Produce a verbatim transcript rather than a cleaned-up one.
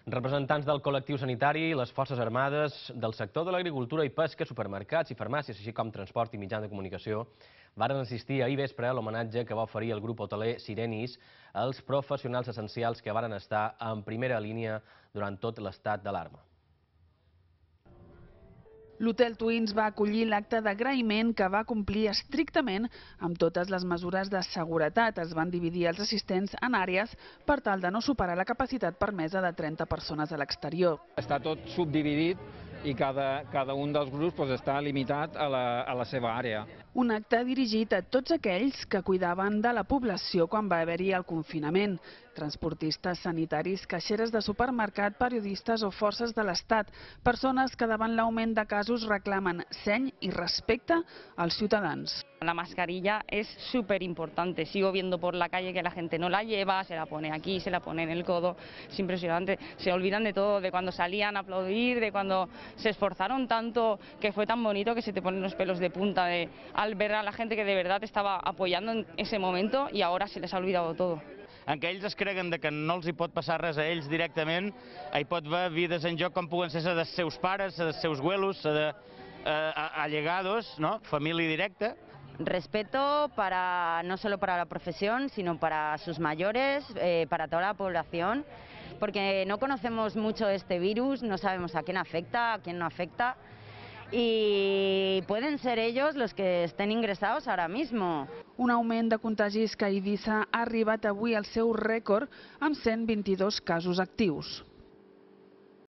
Representants del col·lectiu sanitari, les forces armades, del sector de l'agricultura i pesca, supermercats i farmàcies, així com transport i mitjans de comunicació, varen assistir ahir vespre a l'homenatge que va oferir el grup hoteler Sirenis als professionals essencials que varen estar en primera línia durant tot l'estat d'alarma. L'Hotel Twins va acollir l'acte d'agraïment que va complir estrictament amb totes les mesures de seguretat. Es van dividir els assistents en àrees per tal de no superar la capacitat permesa de trenta persones a l'exterior. Està tot subdividit i cada, cada un dels grups doncs, està limitat a la, a la seva àrea. Un acte dirigit a tots aquells que cuidaven de la població quan va haver-hi el confinament. Transportistes sanitaris, caixeres de supermercat, periodistes o forces de l'Estat. Persones que davant l'augment de casos reclamen seny i respecte als ciutadans. La mascarilla es súper importante. Sigo viendo por la calle que la gente no la lleva, se la pone aquí, se la pone en el codo. Es impresionante. Se olvidan de todo, de cuando salían a aplaudir, de cuando se esforzaron tanto, que fue tan bonito que se te ponen los pelos de punta de, al ver a la gente que de verdad estava apoyando en ese momento y ahora se les ha olvidado todo. En què ells es creguen que no els hi pot passar res a ells directament, hi pot haver vides en joc com puguen ser les dels seus pares, les dels seus abuelos, de allegados, ¿no? Família directa. Respeto para no solo para la profesión, sino para sus mayores, eh, para toda la población, porque no conocemos mucho este virus, no sabemos a quién afecta, a quién no afecta, y pueden ser ellos los que estén ingresados ahora mismo. Un augment de contagis que a Eivissa ha arribat avui al seu rècord amb cent vint-i-dos casos actius.